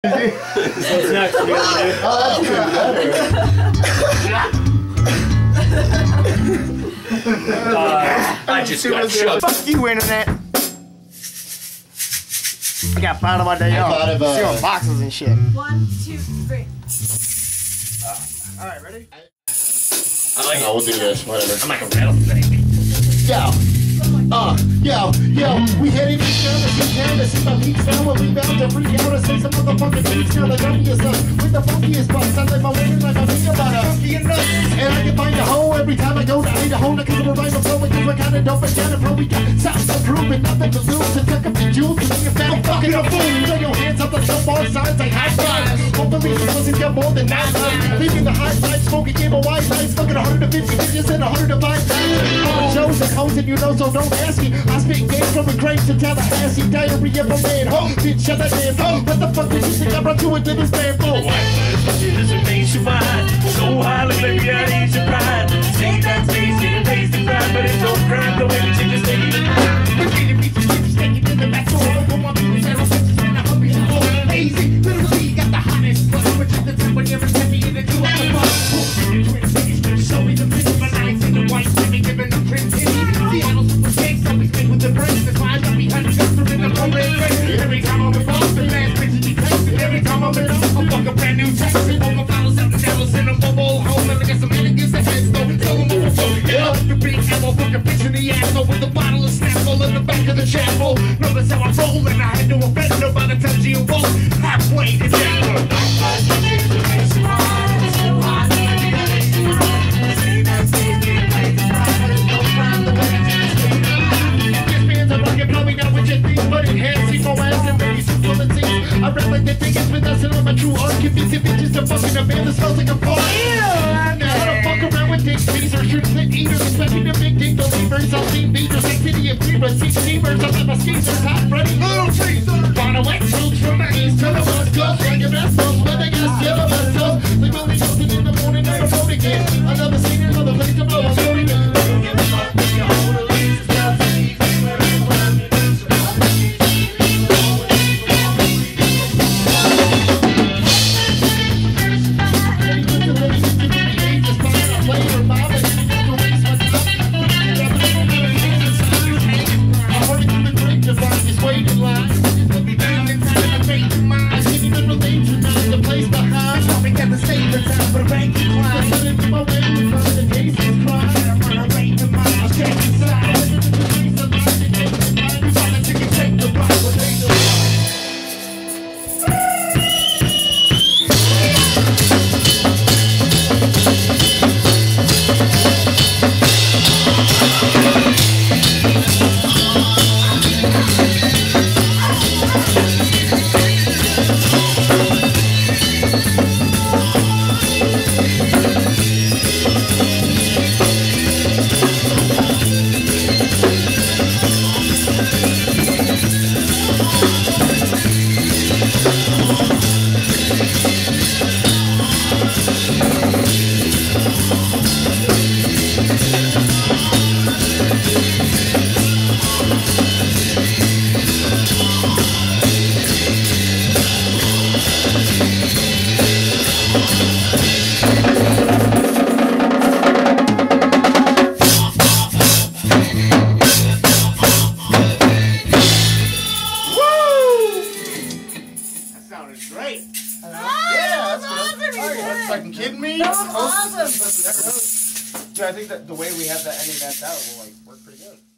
What's next? What are you gonna do? Oh, I just got shoved. Fuck you, internet. I got found on my day off. Stealing boxes and shit. 1, 2, 3. Alright, ready? I like it. we'll do this, whatever. I'm like a rattlesnake. Yo, we headed to town to see my beats down when we bound to freak out and say some motherfucking beats now. The dumpiest with the funkiest bucks. I let my women like I think about a funky and nuts. And I can find a hoe every time I go. I need a hoe because of a rhyme flow because we're kind of dope and down and pro. We got sounds so proven, nothing to lose. And tuck up the jewels and make a fat fucking a fool. Throw your hands up the top bar signs like high five. Hopefully this doesn't get more than 9 times. Leaving the high side, smoking game of white lights. Fucking 150 bitches and 105 times. Shows and hoes and you know, so don't ask me. I spit game from the grapes to Tallahassee. Diary of a man, ho, bitch, shut that damn phone. What the fuck did you think I brought you into this damn phone? White is what makes you fine. So high, like baby, I ease your pride. Take that space, get a taste and pride, but it's no crime. The way the chick is taking it. We're getting pieces, bitches, taking in the back door. Put my people, settle bitches, and I hope you're all lazy. Literally, you got the hottest blood, which is the time when you're a me in the 2 hour bar. Show me the picture, but I ain't seen the white women giving the print. Seattle super cakes, always big with the brains. The flies up behind the customer in the program. Every time I'm involved, the last bitches be texting. Every time I'm in love, I fuck a brand new text. All my follows out the devils in a bubble hole. And I got some elegance that has no tell them over so. Yeah, the big ammo, fucking bitch in the asshole with a bottle of Snapple in the back of the chapel. Notice how I roll, and I had no offend nobody tells you walk halfway to Denver. I rap like the thing is with us and I'm a true art. Convincing bitches to fucking a man that smells like a fart. I don't fuck around with dick teasers, shoot slit eaters, expecting the big dick believers. I'll see beaters, like city of Cleveland, see steamers. I'm at my skaters, hot ready. Little Caesar. Bottle wet fruits from the east to the west coast. Like a best toast, but they got still a best toast. Like only toasting in the morning, I'm a road again. Another scene, another place to blow a road again. Great. Oh, yeah, that's awesome. That's fucking kidding me? That was awesome. Dude, I think that the way we have that ending mapped out will like work pretty good.